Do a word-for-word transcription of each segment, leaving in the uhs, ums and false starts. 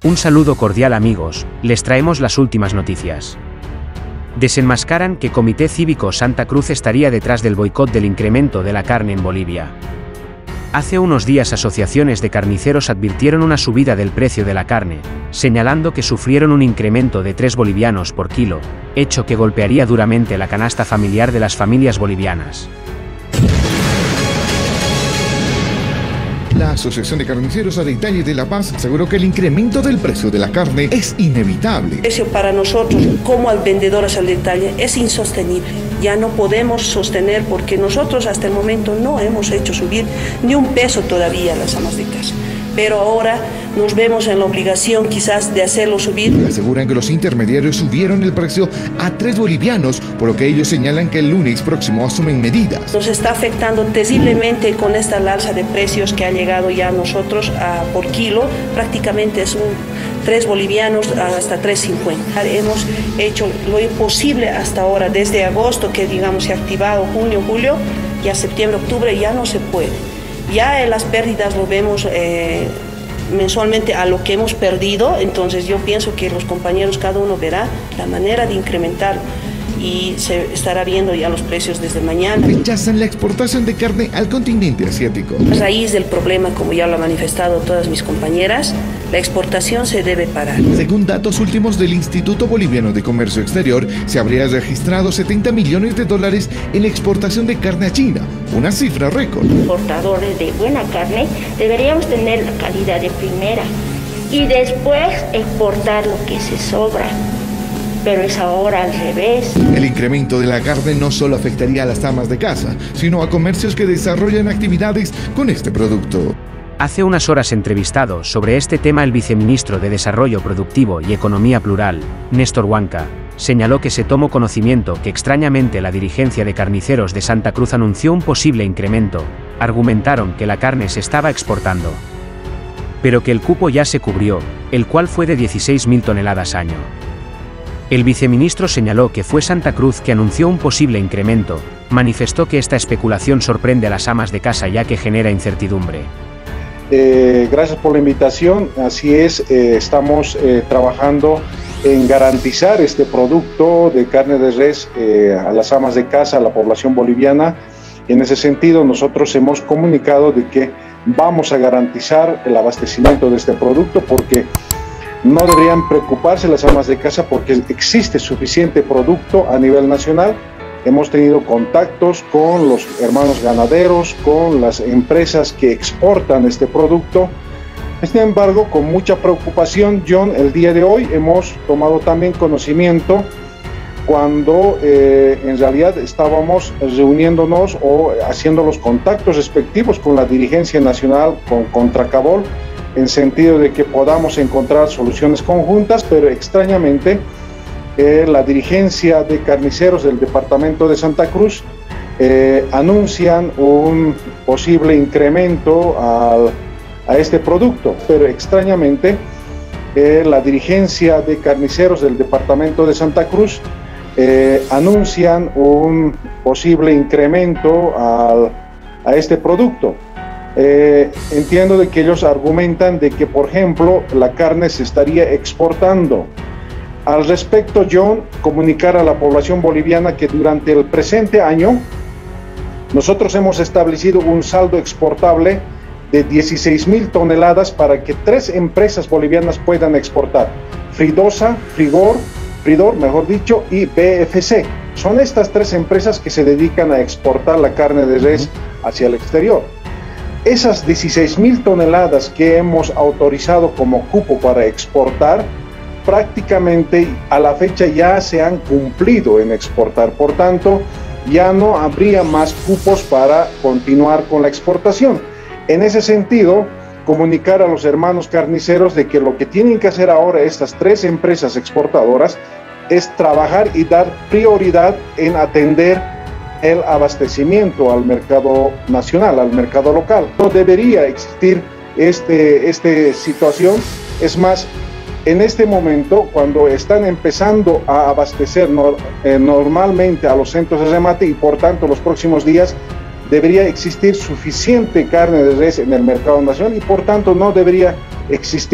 Un saludo cordial amigos, les traemos las últimas noticias. Desenmascaran que Comité Cívico Santa Cruz estaría detrás del boicot del incremento de la carne en Bolivia. Hace unos días asociaciones de carniceros advirtieron una subida del precio de la carne, señalando que sufrieron un incremento de tres bolivianos por kilo, hecho que golpearía duramente la canasta familiar de las familias bolivianas. La Asociación de Carniceros a Detalle de La Paz aseguró que el incremento del precio de la carne es inevitable. El precio para nosotros, como al vendedores al detalle, es insostenible. Ya no podemos sostener porque nosotros hasta el momento no hemos hecho subir ni un peso todavía las amas de casa. Pero ahora nos vemos en la obligación quizás de hacerlo subir. Aseguran que los intermediarios subieron el precio a tres bolivianos, por lo que ellos señalan que el lunes próximo asumen medidas. Nos está afectando terriblemente con esta alza de precios que ha llegado ya a nosotros a, por kilo, prácticamente es un tres bolivianos hasta tres cincuenta. Hemos hecho lo imposible hasta ahora, desde agosto que digamos se ha activado, junio, julio, ya septiembre, octubre ya no se puede. Ya en las pérdidas lo vemos eh, mensualmente a lo que hemos perdido, entonces yo pienso que los compañeros cada uno verá la manera de incrementarlo y se estará viendo ya los precios desde mañana. Rechazan la exportación de carne al continente asiático. A raíz del problema, como ya lo han manifestado todas mis compañeras, la exportación se debe parar. Según datos últimos del Instituto Boliviano de Comercio Exterior, se habría registrado setenta millones de dólares en exportación de carne a China, una cifra récord. Exportadores de buena carne deberíamos tener la calidad de primera y después exportar lo que se sobra. Pero es ahora al revés. El incremento de la carne no solo afectaría a las amas de casa, sino a comercios que desarrollan actividades con este producto. Hace unas horas entrevistado sobre este tema el viceministro de Desarrollo Productivo y Economía Plural, Néstor Huanca, señaló que se tomó conocimiento que extrañamente la dirigencia de carniceros de Santa Cruz anunció un posible incremento, argumentaron que la carne se estaba exportando, pero que el cupo ya se cubrió, el cual fue de dieciséis mil toneladas año. El viceministro señaló que fue Santa Cruz que anunció un posible incremento, manifestó que esta especulación sorprende a las amas de casa ya que genera incertidumbre. Eh, gracias por la invitación, así es, eh, estamos eh, trabajando en garantizar este producto de carne de res eh, a las amas de casa, a la población boliviana. En ese sentido, nosotros hemos comunicado de que vamos a garantizar el abastecimiento de este producto porque no deberían preocuparse las amas de casa porque existe suficiente producto a nivel nacional. Hemos tenido contactos con los hermanos ganaderos, con las empresas que exportan este producto. Sin embargo, con mucha preocupación, John, el día de hoy hemos tomado también conocimiento cuando eh, en realidad estábamos reuniéndonos o haciendo los contactos respectivos con la dirigencia nacional, con Contracabol, en sentido de que podamos encontrar soluciones conjuntas, pero extrañamente eh, la dirigencia de carniceros del departamento de Santa Cruz eh, anuncian un posible incremento al, a este producto, pero extrañamente eh, la dirigencia de carniceros del departamento de Santa Cruz eh, anuncian un posible incremento al, a este producto. Eh, entiendo de que ellos argumentan de que, por ejemplo, la carne se estaría exportando. Al respecto, John, comunicar a la población boliviana que durante el presente año nosotros hemos establecido un saldo exportable de dieciséis mil toneladas para que tres empresas bolivianas puedan exportar: Fridosa, Frigor, Fridor, mejor dicho, y B F C. Son estas tres empresas que se dedican a exportar la carne de res hacia el exterior. Esas dieciséis mil toneladas que hemos autorizado como cupo para exportar, prácticamente a la fecha ya se han cumplido en exportar. Por tanto, ya no habría más cupos para continuar con la exportación. En ese sentido, comunicar a los hermanos carniceros de que lo que tienen que hacer ahora estas tres empresas exportadoras es trabajar y dar prioridad en atender el abastecimiento al mercado nacional, al mercado local. No debería existir este, esta situación. Es más, en este momento, cuando están empezando a abastecer no, eh, normalmente a los centros de remate y por tanto los próximos días debería existir suficiente carne de res en el mercado nacional y por tanto no debería existir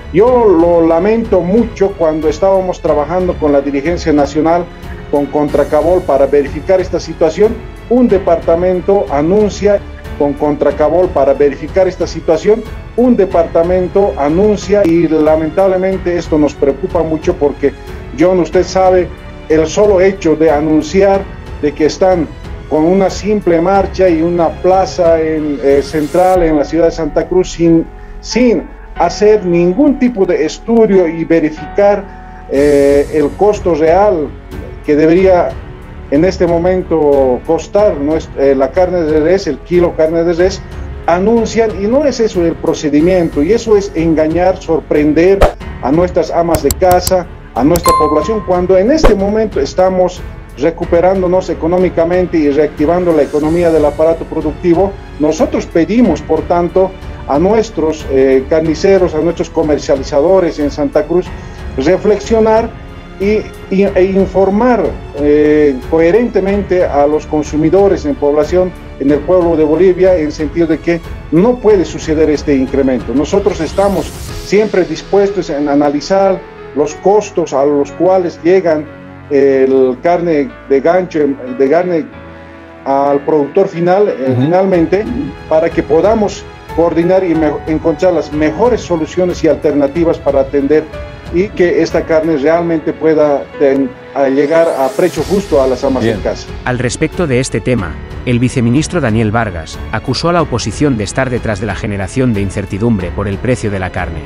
Yo lo lamento mucho cuando estábamos trabajando con la dirigencia nacional, con Contracabol, para verificar esta situación. Un departamento anuncia con Contracabol para verificar esta situación, un departamento anuncia, y lamentablemente esto nos preocupa mucho porque, John, usted sabe, el solo hecho de anunciar de que están con una simple marcha y una plaza en, eh, central en la ciudad de Santa Cruz sin, sin hacer ningún tipo de estudio y verificar eh, el costo real que debería en este momento costar nuestra, eh, la carne de res, el kilo carne de res, anuncian, y no es eso el procedimiento, y eso es engañar, sorprender a nuestras amas de casa, a nuestra población, cuando en este momento estamos recuperándonos económicamente y reactivando la economía del aparato productivo. Nosotros pedimos, por tanto, a nuestros eh, carniceros, a nuestros comercializadores en Santa Cruz, reflexionar y, y, e informar eh, coherentemente a los consumidores en población, en el pueblo de Bolivia, en sentido de que no puede suceder este incremento. Nosotros estamos siempre dispuestos en analizar los costos a los cuales llegan el carne de gancho, de carne al productor final, uh-huh. finalmente, para que podamos coordinar y encontrar las mejores soluciones y alternativas para atender y que esta carne realmente pueda ten, a llegar a precio justo a las amas de casa. Al respecto de este tema, el viceministro Daniel Vargas acusó a la oposición de estar detrás de la generación de incertidumbre por el precio de la carne.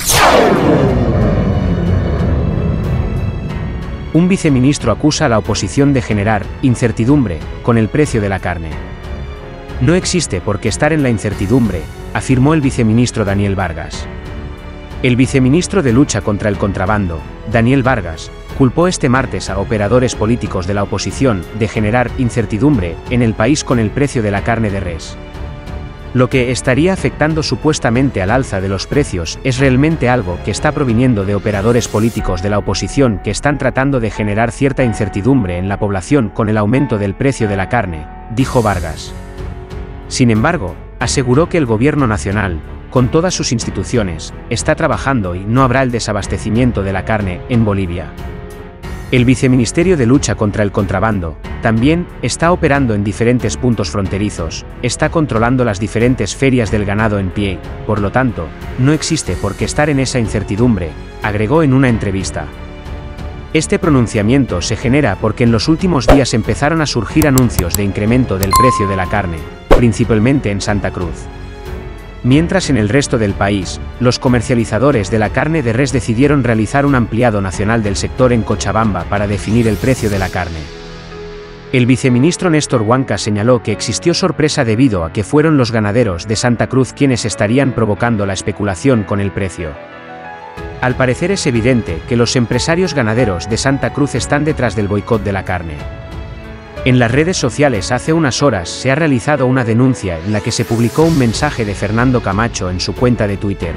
Un viceministro acusa a la oposición de generar incertidumbre con el precio de la carne. No existe por qué estar en la incertidumbre, afirmó el viceministro Daniel Vargas. El viceministro de Lucha contra el Contrabando, Daniel Vargas, culpó este martes a operadores políticos de la oposición de generar incertidumbre en el país con el precio de la carne de res. Lo que estaría afectando supuestamente al alza de los precios es realmente algo que está proviniendo de operadores políticos de la oposición que están tratando de generar cierta incertidumbre en la población con el aumento del precio de la carne, dijo Vargas. Sin embargo, aseguró que el gobierno nacional, con todas sus instituciones, está trabajando y no habrá el desabastecimiento de la carne en Bolivia. El Viceministerio de Lucha contra el Contrabando también está operando en diferentes puntos fronterizos, está controlando las diferentes ferias del ganado en pie, por lo tanto, no existe por qué estar en esa incertidumbre, agregó en una entrevista. Este pronunciamiento se genera porque en los últimos días empezaron a surgir anuncios de incremento del precio de la carne, principalmente en Santa Cruz. Mientras en el resto del país, los comercializadores de la carne de res decidieron realizar un ampliado nacional del sector en Cochabamba para definir el precio de la carne. El viceministro Néstor Huanca señaló que existió sorpresa debido a que fueron los ganaderos de Santa Cruz quienes estarían provocando la especulación con el precio. Al parecer es evidente que los empresarios ganaderos de Santa Cruz están detrás del boicot de la carne. En las redes sociales hace unas horas se ha realizado una denuncia en la que se publicó un mensaje de Fernando Camacho en su cuenta de Twitter.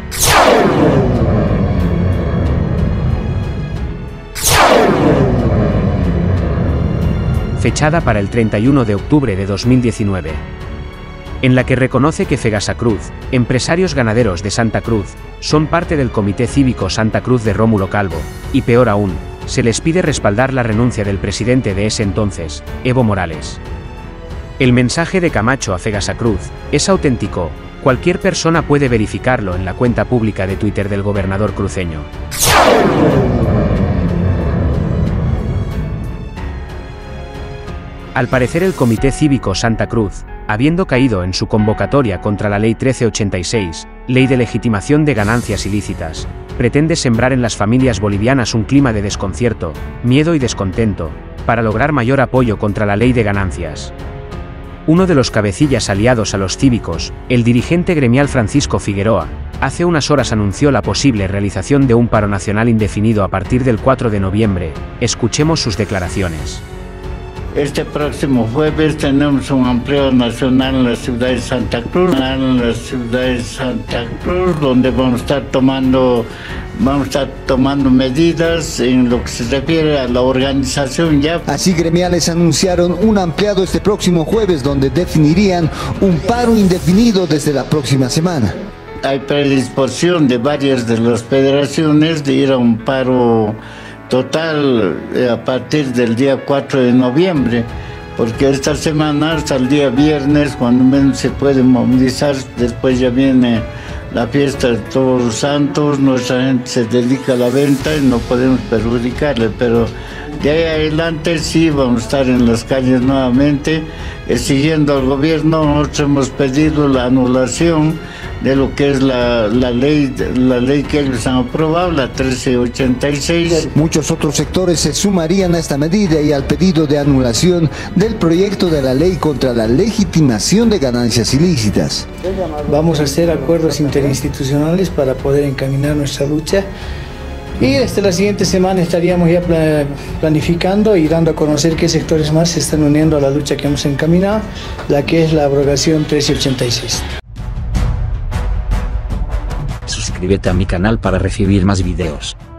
Fechada para el treinta y uno de octubre de dos mil diecinueve. En la que reconoce que Fegasacruz, empresarios ganaderos de Santa Cruz, son parte del Comité Cívico Santa Cruz de Rómulo Calvo, y peor aún, se les pide respaldar la renuncia del presidente de ese entonces, Evo Morales. El mensaje de Camacho a Fegasacruz es auténtico, cualquier persona puede verificarlo en la cuenta pública de Twitter del gobernador cruceño. Al parecer el Comité Cívico Santa Cruz, habiendo caído en su convocatoria contra la Ley trece ochenta y seis, Ley de Legitimación de Ganancias Ilícitas, pretende sembrar en las familias bolivianas un clima de desconcierto, miedo y descontento, para lograr mayor apoyo contra la ley de ganancias. Uno de los cabecillas aliados a los cívicos, el dirigente gremial Francisco Figueroa, hace unas horas anunció la posible realización de un paro nacional indefinido a partir del cuatro de noviembre. Escuchemos sus declaraciones. Este próximo jueves tenemos un amplio nacional en la ciudad de Santa Cruz, en la ciudad de Santa Cruz, donde vamos a estar tomando, vamos a estar tomando medidas en lo que se refiere a la organización ya. Así gremiales anunciaron un ampliado este próximo jueves, donde definirían un paro indefinido desde la próxima semana. hay predisposición de varias de las federaciones de ir a un paro total a partir del día cuatro de noviembre, porque esta semana hasta el día viernes, cuando menos se puede movilizar, después ya viene la fiesta de Todos los Santos, nuestra gente se dedica a la venta y no podemos perjudicarle, pero de ahí adelante sí vamos a estar en las calles nuevamente exigiendo al gobierno. Nosotros hemos pedido la anulación de lo que es la, la ley la ley que ellos han aprobado, la trece ochenta y seis. Muchos otros sectores se sumarían a esta medida y al pedido de anulación del proyecto de la ley contra la legitimación de ganancias ilícitas. Vamos a hacer acuerdos interinstitucionales para poder encaminar nuestra lucha y desde la siguiente semana estaríamos ya planificando y dando a conocer qué sectores más se están uniendo a la lucha que hemos encaminado, la que es la abrogación trece ochenta y seis. Suscríbete a mi canal para recibir más videos.